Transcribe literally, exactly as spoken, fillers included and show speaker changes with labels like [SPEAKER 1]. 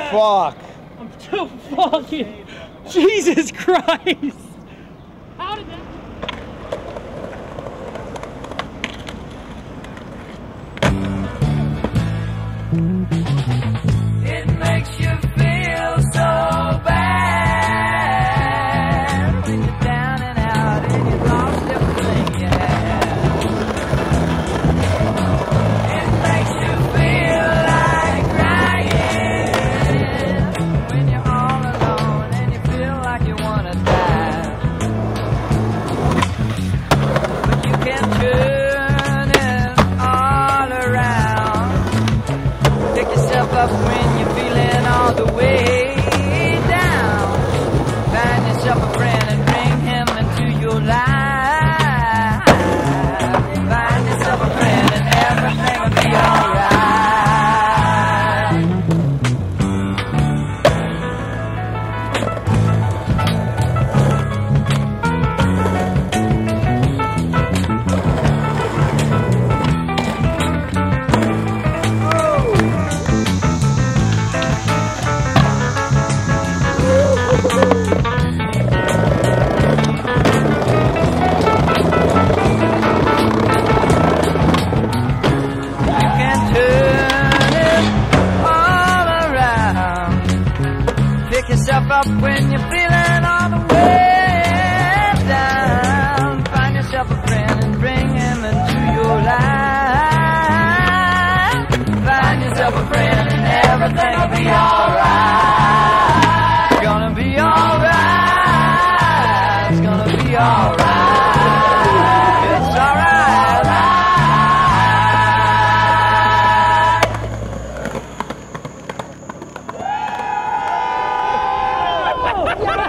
[SPEAKER 1] fuck?
[SPEAKER 2] I'm too fucking... Jesus Christ! How did that...
[SPEAKER 3] It makes you feel so bad when you're down and out and you've lost everything you have. It makes you feel like crying when you're all alone and you feel like you want to die. But you can turn it all around. Pick yourself up when you're feeling all the way down. Find yourself a friend and bring him into your life. Find yourself a friend and everything will be alright. Yourself up when you're feeling all the way down. Find yourself a friend and bring him into your life. Find yourself a friend and everything will be alright. It's gonna be alright. It's gonna be alright. It's alright.
[SPEAKER 2] Yeah!